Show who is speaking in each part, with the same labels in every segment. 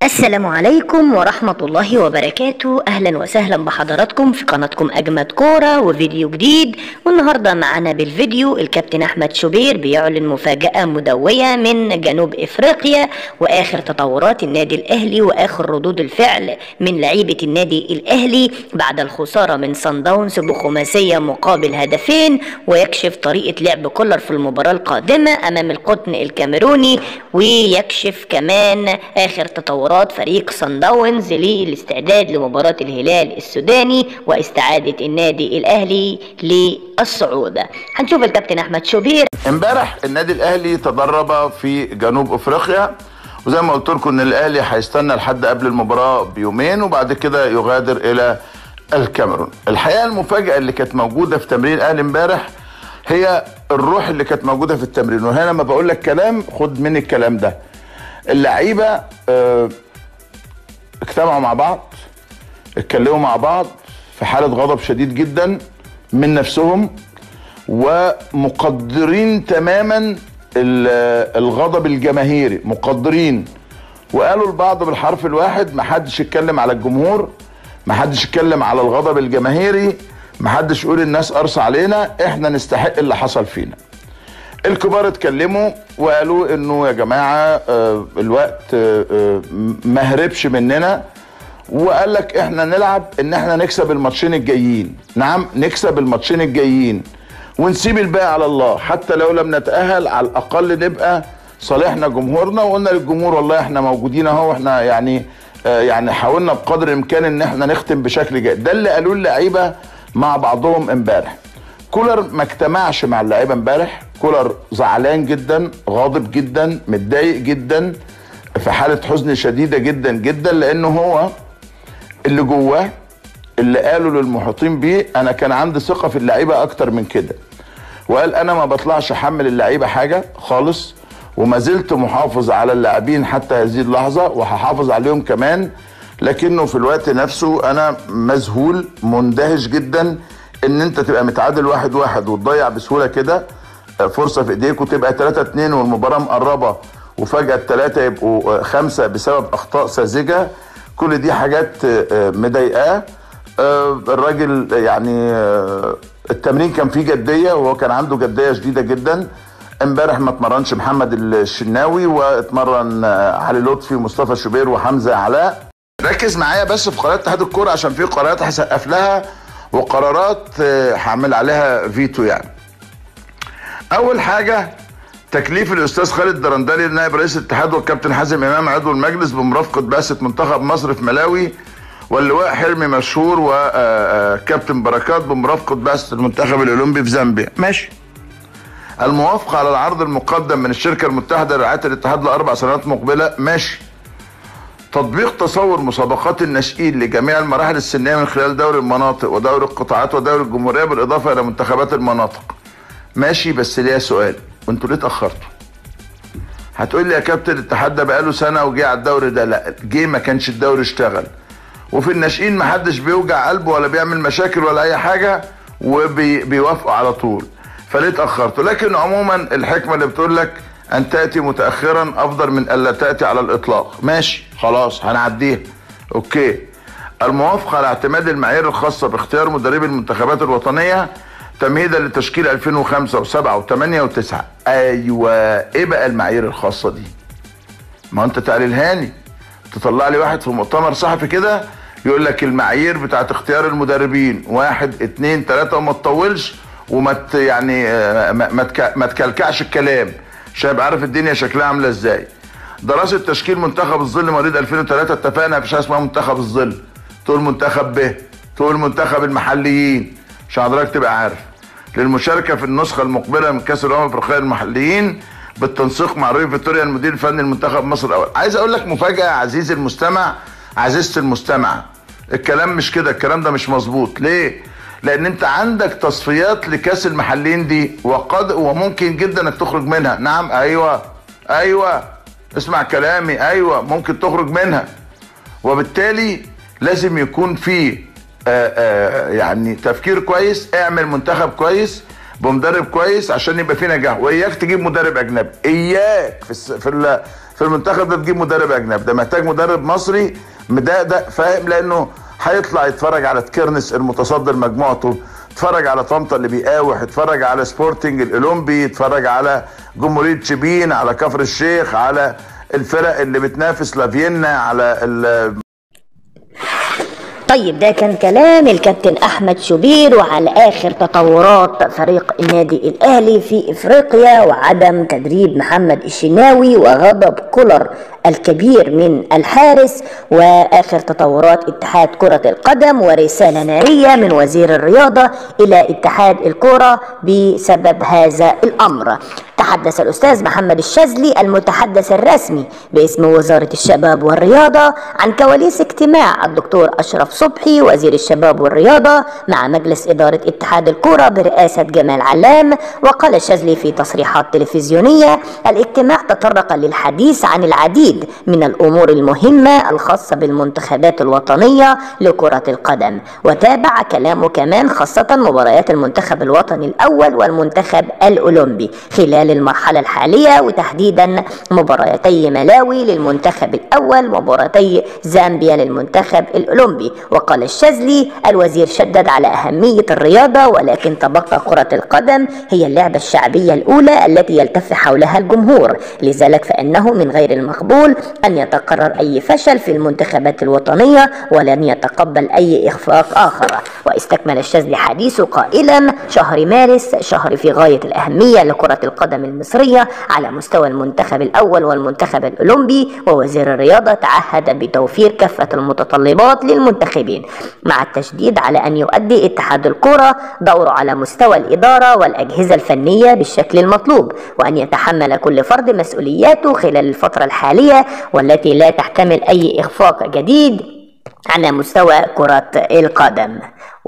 Speaker 1: السلام عليكم ورحمة الله وبركاته. أهلا وسهلا بحضراتكم في قناتكم أجمد كورة وفيديو جديد. والنهاردة معنا بالفيديو الكابتن أحمد شوبير بيعلن مفاجأة مدوية من جنوب إفريقيا وآخر تطورات النادي الأهلي وآخر ردود الفعل من لعيبة النادي الأهلي بعد الخسارة من صن داونز بخماسية مقابل هدفين، ويكشف طريقة لعب كولر في المباراة القادمة أمام القطن الكاميروني، ويكشف كمان آخر تطورات فريق صن داونز للاستعداد لمباراة الهلال السوداني واستعادة النادي الأهلي للصعود. هنشوف الكابتن أحمد شوبير.
Speaker 2: امبارح النادي الأهلي تدرب في جنوب أفريقيا، وزي ما قلت لكم ان الأهلي هيستنى لحد قبل المباراة بيومين وبعد كده يغادر إلى الكاميرون. الحقيقة المفاجأة اللي كانت موجودة في تمرين الأهلي امبارح هي الروح اللي كانت موجودة في التمرين. وهنا لما بقول لك كلام خد مني الكلام ده. اللعيبة اجتمعوا مع بعض، اتكلموا مع بعض في حالة غضب شديد جدا من نفسهم، ومقدرين تماما الغضب الجماهيري، مقدرين. وقالوا البعض بالحرف الواحد: محدش يتكلم على الجمهور، محدش يتكلم على الغضب الجماهيري، محدش يقول الناس قرص علينا، احنا نستحق اللي حصل فينا. الكبار اتكلموا وقالوا انه يا جماعة الوقت ما هربش مننا، وقال لك احنا نلعب ان احنا نكسب الماتشين الجايين. نعم، نكسب الماتشين الجايين ونسيب الباقي على الله، حتى لو لم نتأهل على الاقل نبقى صالحنا جمهورنا. وقلنا للجمهور والله احنا موجودين اهو، احنا يعني حاولنا بقدر الامكان ان احنا نختم بشكل جيد. ده اللي قالوه اللعيبه مع بعضهم امبارح. كولر ما اجتمعش مع اللعيبه امبارح. كولر زعلان جدا، غاضب جدا، متضايق جدا، في حاله حزن شديده جدا جدا، لانه هو اللي جواه اللي قالوا للمحيطين بيه انا كان عندي ثقه في اللعيبه اكتر من كده، وقال انا ما بطلعش احمل اللعيبه حاجه خالص، وما زلت محافظ على اللاعبين حتى هذه اللحظه وهحافظ عليهم كمان. لكنه في الوقت نفسه انا مذهول مندهش جدا ان انت تبقى متعادل 1-1 وتضيع بسهوله كده فرصه في ايديك، وتبقى 3-2 والمباراه مقربه وفجاه الثلاثه يبقوا 5 بسبب اخطاء ساذجه. كل دي حاجات مضايقاه. الراجل يعني التمرين كان فيه جديه، وهو كان عنده جديه شديده جدا. امبارح ما اتمرنش محمد الشناوي، واتمرن علي لطفي ومصطفى شوبير وحمزه علاء. ركز معايا بس في قرارات اتحاد الكوره، عشان في قرارات هسقف لها وقرارات هعمل عليها فيتو. يعني اول حاجه تكليف الاستاذ خالد درندلي نائب رئيس الاتحاد والكابتن حازم امام عضو المجلس بمرافقه بعثه منتخب مصر في ملاوي، واللواء حلمي مشهور وكابتن بركات بمرافقه بعثه المنتخب الاولمبي في زامبيا. ماشي. الموافقه على العرض المقدم من الشركه المتحده لرعايه الاتحاد ل4 سنوات مقبله. ماشي. تطبيق تصور مسابقات الناشئين لجميع المراحل السنيه من خلال دوري المناطق ودوري القطاعات ودوري الجمهوريه بالاضافه الى منتخبات المناطق. ماشي، بس ليا سؤال: وانتوا ليه اتاخرتوا؟ هتقول لي يا كابتن الاتحاد ده بقاله سنه وجه على الدوري ده. لا، جه ما كانش الدوري اشتغل، وفي الناشئين ما حدش بيوجع قلبه ولا بيعمل مشاكل ولا اي حاجه، وبيوافقوا على طول. فليه اتاخرتوا؟ لكن عموما الحكمه اللي بتقول لك ان تاتي متاخرا افضل من الا تاتي على الاطلاق. ماشي، خلاص هنعديها. اوكي. الموافقه على اعتماد المعايير الخاصه باختيار مدربي المنتخبات الوطنيه تمهيدا لتشكيل 2005 و7 و8 و9. ايوه، ايه بقى المعايير الخاصه دي؟ ما انت تقللهاني، تطلع لي واحد في مؤتمر صحفي كده يقول لك المعايير بتاعت اختيار المدربين 1 2 3 وما تطولش وما يعني ما تكلكعش الكلام عشان يبقى عارف الدنيا شكلها عامله ازاي. دراسه تشكيل منتخب الظل مواليد 2003 اتفقنا مفيش حاجه اسمها منتخب الظل، تقول منتخب ب، تقول منتخب المحليين عشان حضرتك تبقى عارف. للمشاركه في النسخه المقبله من كاس الامم الافريقيه المحليين بالتنسيق مع روي فيتوريا المدير الفني لمنتخب مصر الاول. عايز اقول لك مفاجاه عزيزي المستمع، عزيزتي المستمع، الكلام مش كده، الكلام ده مش مظبوط. ليه؟ لان انت عندك تصفيات لكاس المحليين دي وممكن جدا انك تخرج منها. نعم، ايوه اسمع كلامي، ايوه ممكن تخرج منها. وبالتالي لازم يكون في يعني تفكير كويس. اعمل منتخب كويس بمدرب كويس عشان يبقى في نجاح، واياك تجيب مدرب اجنبي، اياك في المنتخب ده تجيب مدرب اجنبي، ده محتاج مدرب مصري مدقدق فاهم، لانه هيطلع يتفرج على تكيرنس المتصدر مجموعته، يتفرج على طنطا اللي بيقاوح، يتفرج على سبورتنج الاولمبي، يتفرج على جمهوريه شبين، على كفر الشيخ، على الفرق اللي بتنافس لافيينا، على
Speaker 1: طيب ده كان كلام الكابتن احمد شوبير وعلى اخر تطورات فريق النادي الاهلي في افريقيا وعدم تدريب محمد الشناوي وغضب كولر الكبير من الحارس واخر تطورات اتحاد كرة القدم ورسالة نارية من وزير الرياضة الى اتحاد الكرة بسبب هذا الامر. تحدث الأستاذ محمد الشاذلي المتحدث الرسمي باسم وزارة الشباب والرياضة عن كواليس اجتماع الدكتور أشرف صبحي وزير الشباب والرياضة مع مجلس إدارة اتحاد الكرة برئاسة جمال علام. وقال الشاذلي في تصريحات تلفزيونية: الاجتماع تطرق للحديث عن العديد من الأمور المهمة الخاصة بالمنتخبات الوطنية لكرة القدم. وتابع كلامه كمان خاصة مباريات المنتخب الوطني الأول والمنتخب الأولمبي خلال المرحلة الحالية، وتحديدا مباراتي ملاوي للمنتخب الأول ومباراتي زامبيا للمنتخب الأولمبي. وقال الشاذلي: الوزير شدد على أهمية الرياضة، ولكن تبقى كرة القدم هي اللعبة الشعبية الأولى التي يلتف حولها الجمهور، لذلك فإنه من غير المقبول أن يتكرر أي فشل في المنتخبات الوطنية ولن يتقبل أي إخفاق آخر. واستكمل الشاذلي حديثه قائلا: شهر مارس شهر في غاية الأهمية لكرة القدم المصرية على مستوى المنتخب الأول والمنتخب الأولمبي، ووزير الرياضة تعهد بتوفير كافة المتطلبات للمنتخبين، مع التشديد على أن يؤدي اتحاد الكرة دوره على مستوى الإدارة والأجهزة الفنية بالشكل المطلوب، وأن يتحمل كل فرد مسؤولياته خلال الفترة الحالية والتي لا تحتمل أي إخفاق جديد على مستوى كرة القدم.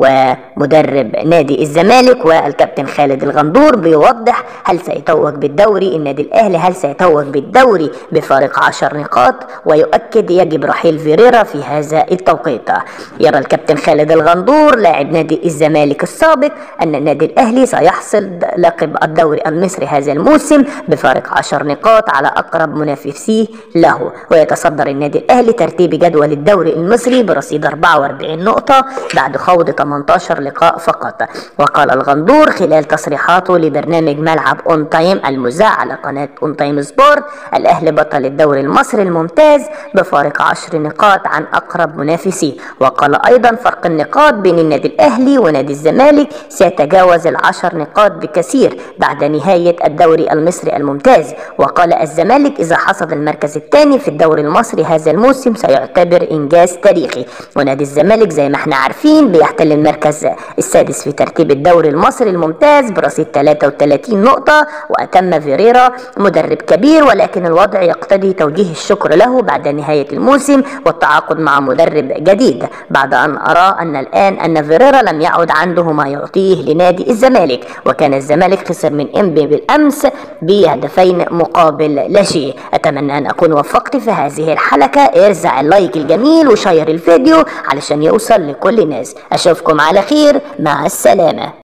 Speaker 1: ومدرب نادي الزمالك والكابتن خالد الغندور بيوضح هل سيتوج بالدوري النادي الأهلي، هل سيتوج بالدوري بفارق 10 نقاط، ويؤكد يجب رحيل فيريرا في هذا التوقيت. يرى الكابتن خالد الغندور لاعب نادي الزمالك السابق أن النادي الأهلي سيحصل لقب الدوري المصري هذا الموسم بفارق 10 نقاط على أقرب منافسيه له، ويتصدر النادي الأهلي ترتيب جدول الدوري المصري برصيد 44 نقطة بعد خوض 18 لقاء فقط. وقال الغندور خلال تصريحاته لبرنامج ملعب اون تايم المذاع على قناة اون تايم سبورت: الأهلي بطل الدوري المصري الممتاز بفارق 10 نقاط عن أقرب منافسيه. وقال أيضا: فرق النقاط بين النادي الأهلي ونادي الزمالك سيتجاوز 10 نقاط بكثير بعد نهاية الدوري المصري الممتاز. وقال: الزمالك إذا حصد المركز الثاني في الدوري المصري هذا الموسم سيعتبر إنجاز تاريخي، ونادي الزمالك زي ما احنا عارفين بيحتل المركز السادس في ترتيب الدوري المصري الممتاز برصيد 33 نقطة. وأتم فيريرا مدرب كبير، ولكن الوضع يقتضي توجيه الشكر له بعد نهاية الموسم والتعاقد مع مدرب جديد، بعد أن أرى أن فيريرا لم يعد عنده ما يعطيه لنادي الزمالك، وكان الزمالك خسر من إنبي بالأمس بهدفين مقابل لا شيء. أتمنى أن أكون وفقت في هذه الحلقة. ارزع اللايك الجميل وشير الفيديو علشان يوصل لكل الناس. أشوفكم على خير، مع السلامة.